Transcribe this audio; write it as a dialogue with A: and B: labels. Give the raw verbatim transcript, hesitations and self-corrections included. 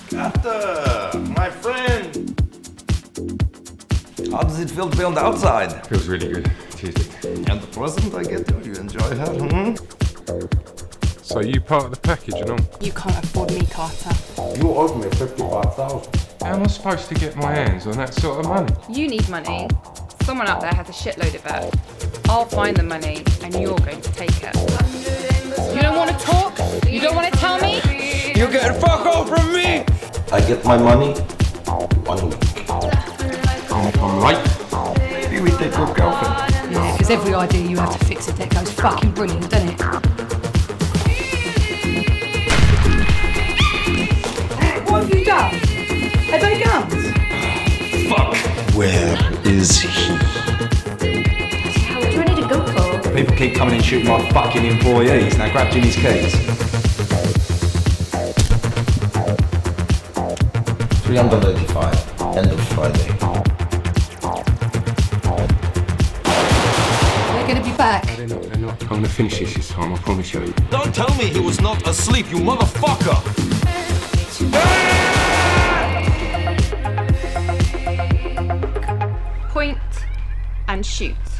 A: Carter, my friend. How does it feel to be on the outside?
B: Feels really good. Cheers.
A: And the present I get you, you enjoy her, hmm?
B: So you part of the package and all?
C: You can't afford me, Carter.
D: You owed me fifty-five thousand.
B: How am I supposed to get my hands on that sort of money?
C: You need money. Someone out there has a shitload of it. I'll find the money and you're going to take it. You don't want to talk? You don't want to tell me?
A: You get fuck off from me! I get my money one week.
B: I'm, I'm late.
A: Maybe we take your girlfriend.
E: Yeah, because every idea you have to fix a deck goes fucking brilliant, doesn't it? What have you done? Are they guns?
A: Fuck! Where is he?
E: How are you ready to go for?
F: People keep coming and shooting my fucking employees. Now grab Jimmy's keys.
A: three hundred eighty-five, end of Friday.
E: They're going to be back.
B: They're not, they're not. I'm going to finish this this time, I promise you.
A: Don't tell me he was not asleep, you motherfucker!
C: Point and shoot.